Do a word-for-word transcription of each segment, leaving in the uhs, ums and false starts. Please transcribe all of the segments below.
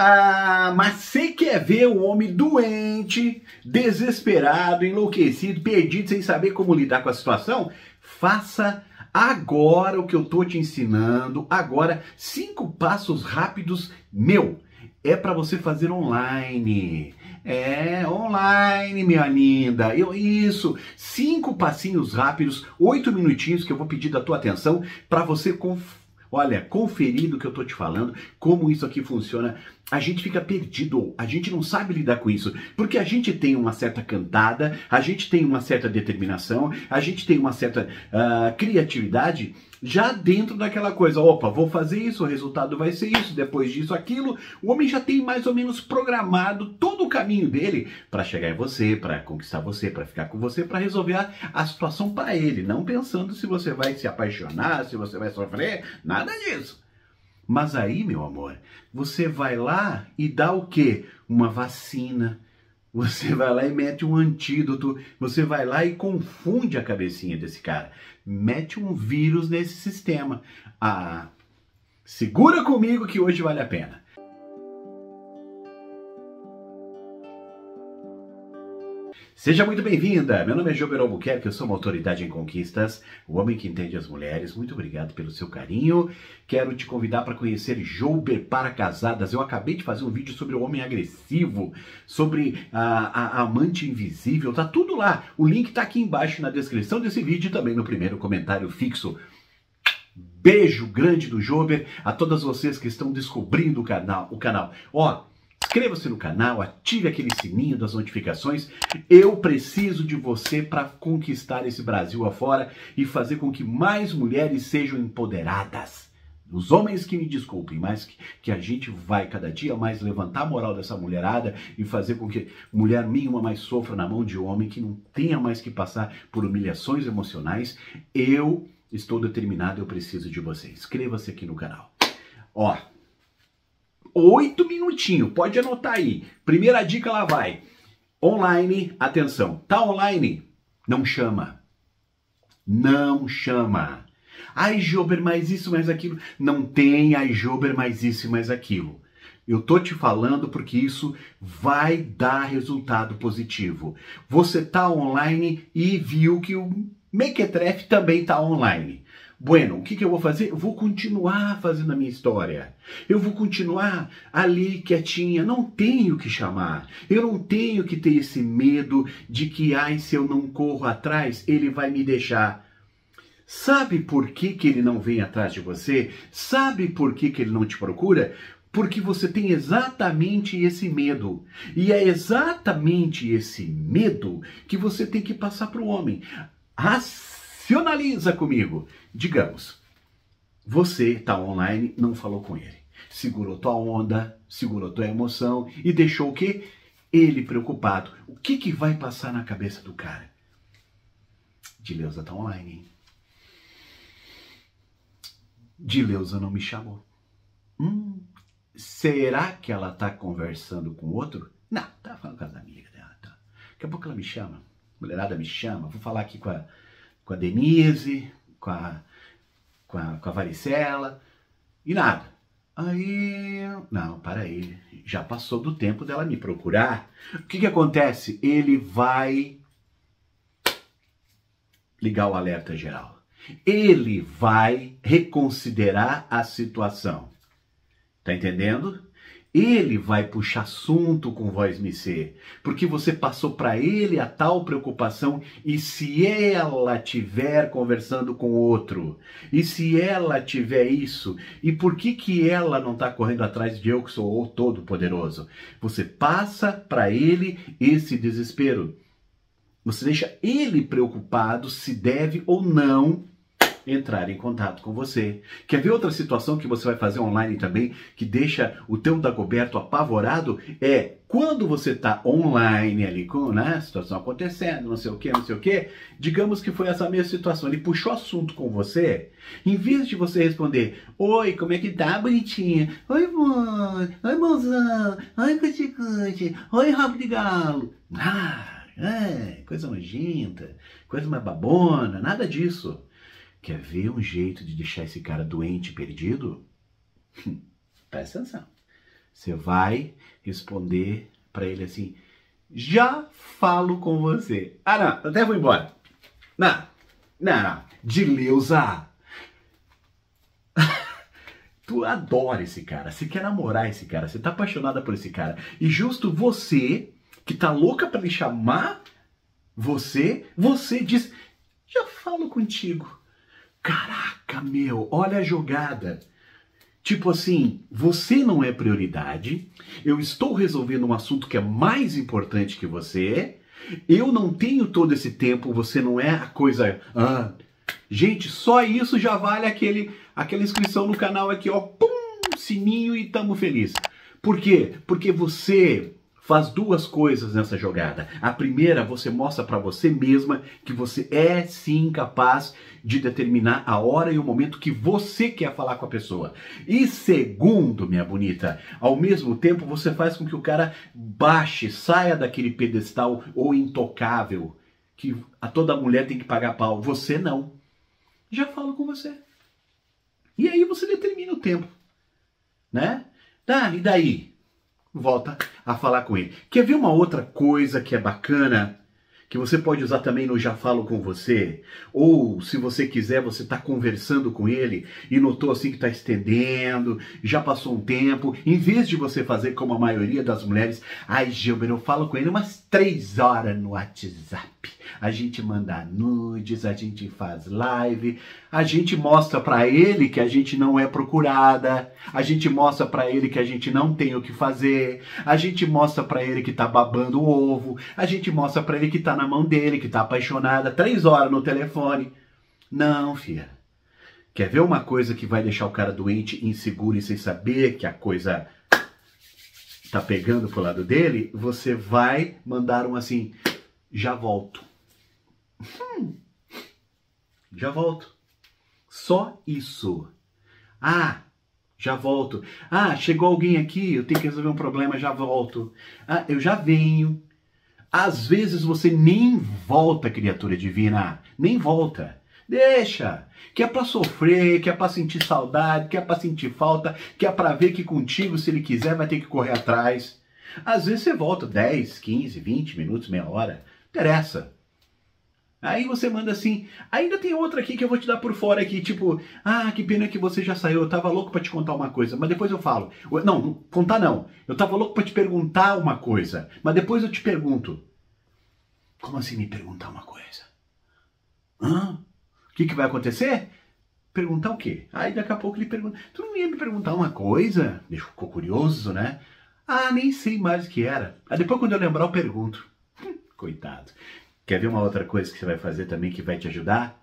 Ah, mas você quer ver o homem doente, desesperado, enlouquecido, perdido, sem saber como lidar com a situação? Faça agora o que eu tô te ensinando. Agora, cinco passos rápidos, meu, é para você fazer online. É, online, minha linda. Eu, isso, cinco passinhos rápidos, oito minutinhos que eu vou pedir da tua atenção para você conf... Olha, conferir do que eu tô te falando, como isso aqui funciona. A gente fica perdido, a gente não sabe lidar com isso, porque a gente tem uma certa cantada, a gente tem uma certa determinação, a gente tem uma certa uh, criatividade já dentro daquela coisa. Opa, vou fazer isso, o resultado vai ser isso, depois disso, aquilo. O homem já tem mais ou menos programado todo o caminho dele para chegar em você, para conquistar você, para ficar com você, para resolver a, a situação para ele, não pensando se você vai se apaixonar, se você vai sofrer, nada disso. Mas aí, meu amor, você vai lá e dá o quê? Uma vacina. Você vai lá e mete um antídoto. Você vai lá e confunde a cabecinha desse cara. Mete um vírus nesse sistema. Ah, segura comigo que hoje vale a pena. Seja muito bem-vinda! Meu nome é Jober Albuquerque, eu sou uma autoridade em conquistas, o homem que entende as mulheres. Muito obrigado pelo seu carinho. Quero te convidar para conhecer Jober para Casadas. Eu acabei de fazer um vídeo sobre o homem agressivo, sobre a, a, a amante invisível. Tá tudo lá. O link tá aqui embaixo na descrição desse vídeo e também no primeiro comentário fixo. Beijo grande do Jober a todas vocês que estão descobrindo o canal. O canal. Ó, inscreva-se no canal, ative aquele sininho das notificações. Eu preciso de você para conquistar esse Brasil afora e fazer com que mais mulheres sejam empoderadas. Os homens que me desculpem, mas que, que a gente vai cada dia mais levantar a moral dessa mulherada e fazer com que mulher nenhuma mais sofra na mão de homem, que não tenha mais que passar por humilhações emocionais. Eu estou determinado, eu preciso de você. Inscreva-se aqui no canal. Ó, Oito minutinhos, pode anotar aí. Primeira dica, lá vai. Online, atenção. Tá online? Não chama. Não chama. Ai, Jober, mais isso, mais aquilo. Não tem, ai, Jober, mais isso e mais aquilo. Eu tô te falando porque isso vai dar resultado positivo. Você tá online e viu que o Mequetrefe também tá online. Bueno, o que, que eu vou fazer? Eu vou continuar fazendo a minha história. Eu vou continuar ali quietinha. Não tenho que chamar. Eu não tenho que ter esse medo de que, ai, se eu não corro atrás, ele vai me deixar. Sabe por que, que ele não vem atrás de você? Sabe por que, que ele não te procura? Porque você tem exatamente esse medo. E é exatamente esse medo que você tem que passar para o homem. Racionaliza comigo. Digamos, você está online, não falou com ele. Segurou tua onda, segurou tua emoção e deixou o quê? Ele preocupado. O que, que vai passar na cabeça do cara? Dileuza está online, hein? Dileuza não me chamou. Hum, será que ela está conversando com outro? Não, tá falando com as amigas dela. Tá. Daqui a pouco ela me chama. A mulherada me chama. Vou falar aqui com a, com a Denise, com a, com a, com a Varicela, e nada. Aí, não, para aí, já passou do tempo dela me procurar. O que que acontece? Ele vai ligar o alerta geral. Ele vai reconsiderar a situação. Tá entendendo? Ele vai puxar assunto com voz missê, porque você passou para ele a tal preocupação. E se ela tiver conversando com outro? E se ela tiver isso? E por que que ela não está correndo atrás de eu que sou o todo-poderoso? Você passa para ele esse desespero. Você deixa ele preocupado se deve ou não entrar em contato com você. Quer ver outra situação que você vai fazer online também, que deixa o teu Dagoberto apavorado? É quando você está online ali com, né, a situação acontecendo, não sei o que, não sei o que, digamos que foi essa mesma situação, ele puxou assunto com você, em vez de você responder, oi, como é que tá, bonitinha? Oi, mãe, oi, mãozão, oi, cuticute, oi, rabo de galo. Ah, é, coisa nojenta, coisa mais babona, nada disso. Quer ver um jeito de deixar esse cara doente e perdido? Presta atenção. Você vai responder pra ele assim, já falo com você. Ah, não, até vou embora. Não, não, não. Dileuza. Tu adora esse cara, você quer namorar esse cara, você tá apaixonada por esse cara. E justo você, que tá louca pra ele chamar você, você diz, já falo contigo. Caraca, meu, olha a jogada. Tipo assim, você não é prioridade, eu estou resolvendo um assunto que é mais importante que você, eu não tenho todo esse tempo, você não é a coisa... Ah. Gente, só isso já vale aquele, aquela inscrição no canal aqui, ó, pum, sininho e tamo feliz. Por quê? Porque você faz duas coisas nessa jogada. A primeira, você mostra pra você mesma que você é sim capaz de determinar a hora e o momento que você quer falar com a pessoa. E segundo, minha bonita, ao mesmo tempo você faz com que o cara baixe, saia daquele pedestal ou intocável que a toda mulher tem que pagar pau. Você não. Já falo com você. E aí você determina o tempo, né? Tá, e daí? Volta a falar com ele. Quer ver uma outra coisa que é bacana, que você pode usar também no Já Falo Com Você? Ou, se você quiser, você está conversando com ele e notou assim que está estendendo, já passou um tempo, em vez de você fazer como a maioria das mulheres, ai, Gilber, eu falo com ele umas três horas no WhatsApp. A gente manda nudes, a gente faz live, a gente mostra pra ele que a gente não é procurada, a gente mostra pra ele que a gente não tem o que fazer, a gente mostra pra ele que tá babando o ovo, a gente mostra pra ele que tá na mão dele, que tá apaixonada, três horas no telefone. Não, filha. Quer ver uma coisa que vai deixar o cara doente, inseguro e sem saber que a coisa tá pegando pro lado dele? Você vai mandar um assim, já volto. Hum, já volto. Só isso. Ah, já volto. Ah, chegou alguém aqui, eu tenho que resolver um problema, já volto. Ah, eu já venho. Às vezes você nem volta, criatura divina. Nem volta. Deixa. Que é pra sofrer, que é pra sentir saudade, que é pra sentir falta, que é pra ver que contigo, se ele quiser, vai ter que correr atrás. Às vezes você volta dez, quinze, vinte minutos, meia hora. Interessa. Aí você manda assim, ainda tem outra aqui que eu vou te dar por fora aqui, tipo, ah, que pena que você já saiu, eu tava louco pra te contar uma coisa, mas depois eu falo. Não, contar não, eu tava louco pra te perguntar uma coisa, mas depois eu te pergunto. Como assim me perguntar uma coisa? Hã? O que que vai acontecer? Perguntar o quê? Aí daqui a pouco ele pergunta, tu não ia me perguntar uma coisa? Ele ficou curioso, né? Ah, nem sei mais o que era. Aí depois quando eu lembrar eu pergunto. Hum, coitado. Quer ver uma outra coisa que você vai fazer também que vai te ajudar?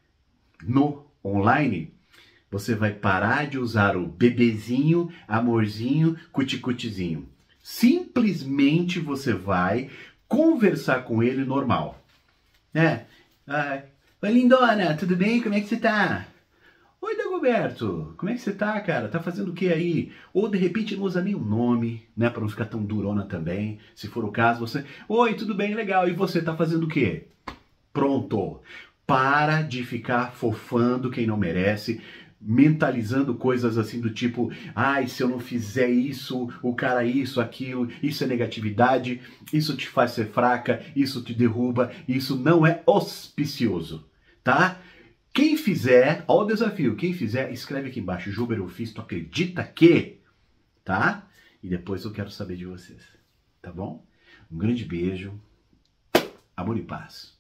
No online, você vai parar de usar o bebezinho, amorzinho, cuticutizinho. Simplesmente você vai conversar com ele normal. É. Ah, oi, lindona, tudo bem? Como é que você tá? Oi, Dagoberto, como é que você tá, cara? Tá fazendo o que aí? Ou, de repente, não usa nem o nome, né? Pra não ficar tão durona também. Se for o caso, você... Oi, tudo bem, legal. E você tá fazendo o quê? Pronto. Para de ficar fofando quem não merece, mentalizando coisas assim do tipo, ai, se eu não fizer isso, o cara isso, aquilo, isso é negatividade, isso te faz ser fraca, isso te derruba, isso não é auspicioso, tá? Quem fizer, ó o desafio, quem fizer, escreve aqui embaixo, Gilber, eu fiz, tu acredita que? Tá? E depois eu quero saber de vocês, tá bom? Um grande beijo, amor e paz.